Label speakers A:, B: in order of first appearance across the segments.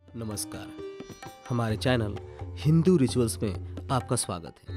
A: नमस्कार। हमारे channel Hindu rituals में आपका स्वागत है।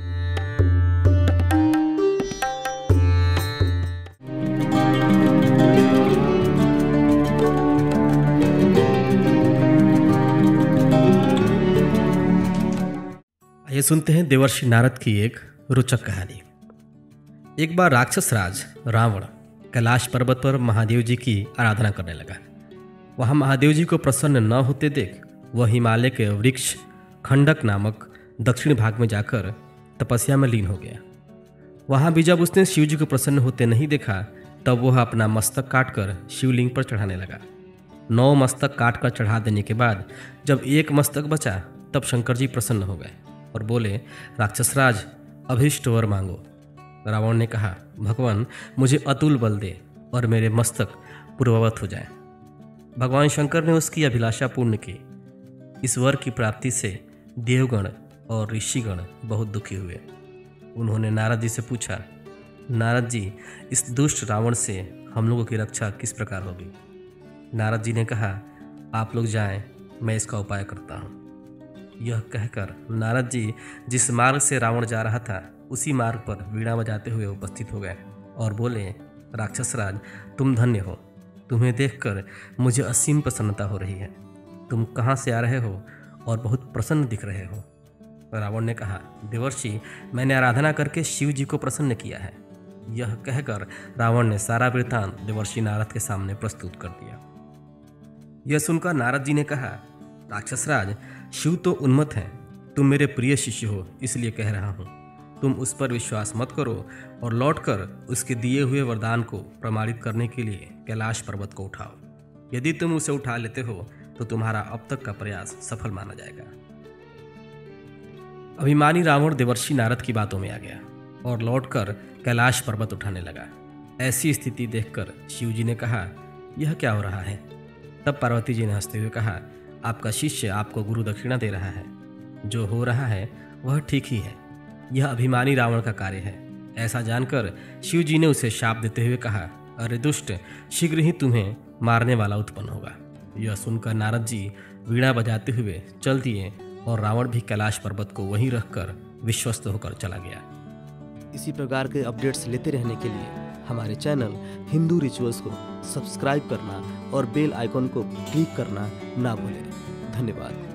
B: आइए सुनते हैं देवर्षि नारद की एक रोचक कहानी। एक बार राक्षस राज रावण कैलाश पर्वत पर महादेव जी की आराधना करने लगा। वहां महादेव जी को प्रसन्न न होते देख वह हिमालय के वृक्ष खंडक नामक दक्षिण भाग में जाकर तपस्या में लीन हो गया। वहां भी जब उसने शिव जी को प्रसन्न होते नहीं देखा तब वह अपना मस्तक काटकर शिवलिंग पर चढ़ाने लगा। 9 मस्तक काटकर चढ़ा देने के बाद जब एक मस्तक बचा तब शंकर जी प्रसन्न हो गए और बोले, राक्षस राज अभीष्ट वर मांगो। रावण ने कहा, भगवान मुझे अतुल बल दे और मेरे मस्तक पूर्ववत हो जाए। भगवान शंकर ने उसकी अभिलाषा पूर्ण की। इस वर की प्राप्ति से देवगण और ऋषिगण बहुत दुखी हुए। उन्होंने नारद जी से पूछा, नारद जी इस दुष्ट रावण से हम लोगों की रक्षा किस प्रकार होगी? नारद जी ने कहा, आप लोग जाएं, मैं इसका उपाय करता हूँ। यह कहकर नारद जी जिस मार्ग से रावण जा रहा था उसी मार्ग पर वीणा बजाते हुए उपस्थित हो गए और बोले, राक्षस राज तुम धन्य हो, तुम्हें देखकर मुझे असीम प्रसन्नता हो रही है। तुम कहाँ से आ रहे हो और बहुत प्रसन्न दिख रहे हो? रावण ने कहा, देवर्षि मैंने आराधना करके शिव जी को प्रसन्न किया है। यह कहकर रावण ने सारा वृत्तांत देवर्षि नारद के सामने प्रस्तुत कर दिया। यह सुनकर नारद जी ने कहा, राक्षस राज शिव तो उन्मत्त हैं, तुम मेरे प्रिय शिष्य हो इसलिए कह रहा हूँ। तुम उस पर विश्वास मत करो और लौटकर उसके दिए हुए वरदान को प्रमाणित करने के लिए कैलाश पर्वत को उठाओ। यदि तुम उसे उठा लेते हो तो तुम्हारा अब तक का प्रयास सफल माना जाएगा। अभिमानी रावण देवर्षि नारद की बातों में आ गया और लौटकर कैलाश पर्वत उठाने लगा। ऐसी स्थिति देखकर शिव जी ने कहा, यह क्या हो रहा है? तब पार्वती जी ने हंसते हुए कहा, आपका शिष्य आपको गुरु दक्षिणा दे रहा है। जो हो रहा है वह ठीक ही है। यह अभिमानी रावण का कार्य है। ऐसा जानकर शिव जी ने उसे शाप देते हुए कहा, अरे दुष्ट, शीघ्र ही तुम्हें मारने वाला उत्पन्न होगा। यह सुनकर नारद जी वीणा बजाते हुए चल दिए और रावण भी कैलाश पर्वत को वहीं रखकर विश्वस्त होकर चला गया।
A: इसी प्रकार के अपडेट्स लेते रहने के लिए हमारे चैनल हिंदू रिचुअल्स को सब्सक्राइब करना और बेल आइकॉन को क्लिक करना ना भूलें। धन्यवाद।